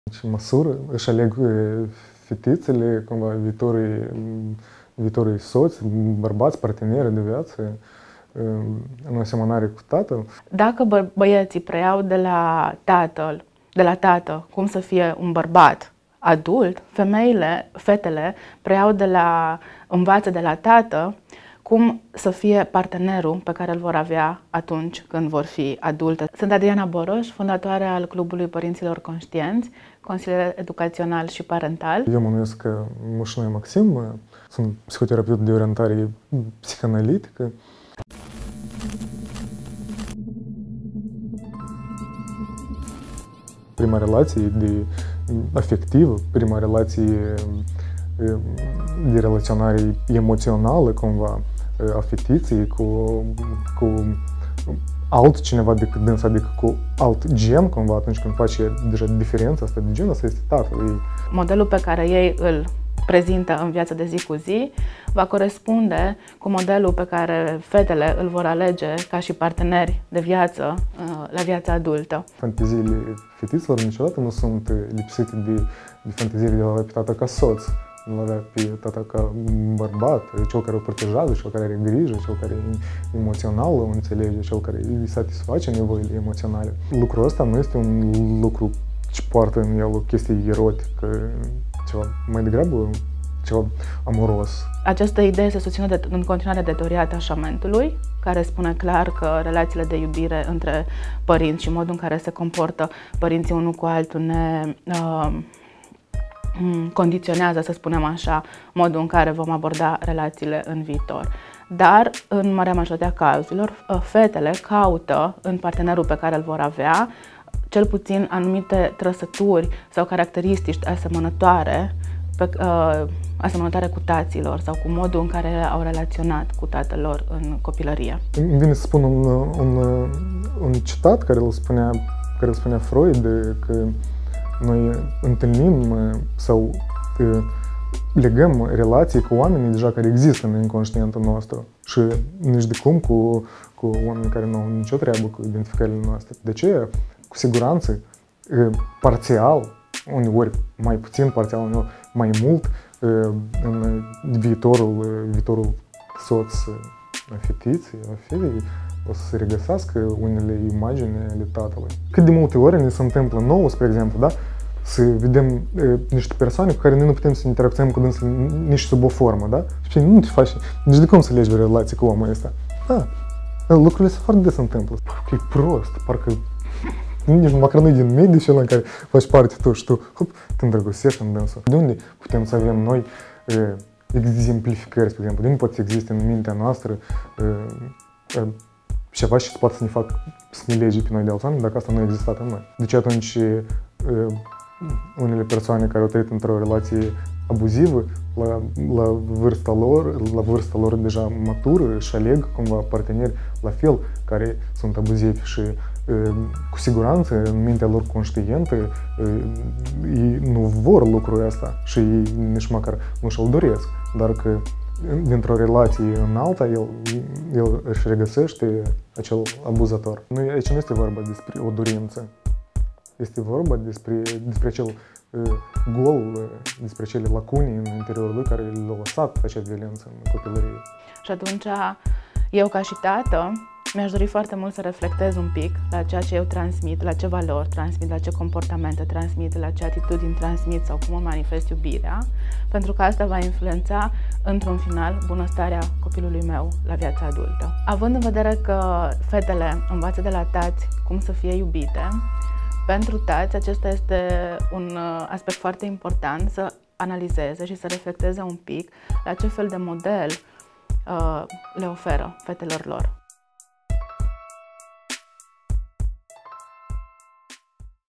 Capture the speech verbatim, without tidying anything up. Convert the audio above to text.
În ce măsură își aleg fetițele, cumva, viitorii, viitorii soți, bărbați, parteneri de viață, în asemănare cu tatăl? Dacă bă băieții preiau de la tatăl, de la tată cum să fie un bărbat adult, femeile, fetele preiau de la, învață de la tată cum să fie partenerul pe care îl vor avea atunci când vor fi adulte. Sunt Adriana Boroș, fondatoare al Clubului Părinților Conștienți, consilier educațional și parental. Eu mă numesc Mușnoe Maxim, sunt psihoterapeut de orientare psihanalitică. Prima relație de afectivă, prima relație de relaționare emoțională, cumva, a fetiței cu, cu altcineva decât dânsa, adică cu alt gen, cumva, atunci când face deja diferența asta de gen, asta este tatăl ei. Modelul pe care ei îl prezintă în viața de zi cu zi va corespunde cu modelul pe care fetele îl vor alege ca și parteneri de viață la viața adultă. Fanteziile fetiților niciodată nu sunt lipsite de, de fanteziile de a avea pe tata ca soț, de a avea pe tata ca bărbat, cel care o protejează, cel care are grijă, cel care e emoțional, o înțelege, cel care îi satisface nevoile emoționale. Lucrul ăsta nu este un lucru ce poartă în el o chestie erotică, ceva mai degrabă ceva amoros. Această idee se susține de, în continuare de teoria atașamentului, care spune clar că relațiile de iubire între părinți și modul în care se comportă părinții unul cu altul ne uh, condiționează, să spunem așa, modul în care vom aborda relațiile în viitor. Dar, în marea majoritate a cazurilor, fetele caută în partenerul pe care îl vor avea cel puțin anumite trăsături sau caracteristici asemănătoare, pe, uh, asemănătoare cu taților sau cu modul în care au relaționat cu tatăl lor în copilărie. Îmi vine să spun un, un, un citat care îl spunea, care îl spunea Freud, că noi întâlnim sau legăm relații cu oamenii deja care există în inconștientul nostru și nici de cum cu, cu oameni care nu au nicio treabă cu identificările noastre. De ce? Cu siguranță, parțial, uneori mai puțin parțial, uneori mai mult, în viitorul, viitorul soț a fetiței, a fetei, o să se regăsească unele imagini ale tatălui. Cât de multe ori ne se întâmplă nouă, spre exemplu, da? Să vedem e, niște persoane cu care noi nu putem să interacționăm cu dânsul nici sub o formă, da? Și nu te faci, nici de cum să legi o relație cu omul ăsta. Da, lucrurile se foarte des întâmplă. Parcă e prost, parcă nici măcar nu e din mediul ăla în care faci parte tu și tu, hop, te îndrăgostești în dânsul. De unde putem să avem noi e, exemplificări, spre exemplu? De unde poate să existe în mintea noastră e, e, ceva și poate să ne fac, să ne lege pe noi de alți oameni dacă asta nu a existat în noi? Deci atunci e, unele persoane care au trăit într-o relație abuzivă, la, la vârsta lor, la vârsta lor deja matură, își aleg cumva parteneri la fel, care sunt abuzivi și e, cu siguranță în mintea lor conștientă e, ei nu vor lucrul ăsta și ei nici măcar nu și-l doresc, dar că dintr-o relație în alta, el, el își regăsește acel abuzator. Nu, aici nu este vorba despre o dorință. Este vorba despre, despre acel uh, gol, uh, despre acele lacune în interiorul lui care l-a lăsat acea violență în copilărie. Și atunci, eu ca și tată, mi-aș dori foarte mult să reflectez un pic la ceea ce eu transmit, la ce valori transmit, la ce comportamente transmit, la ce atitudini transmit sau cum îmi manifest iubirea, pentru că asta va influența, într-un final, bunăstarea copilului meu la viața adultă. Având în vedere că fetele învață de la tați cum să fie iubite, pentru tați acesta este un aspect foarte important, să analizeze și să reflecteze un pic la ce fel de model uh, le oferă fetelor lor.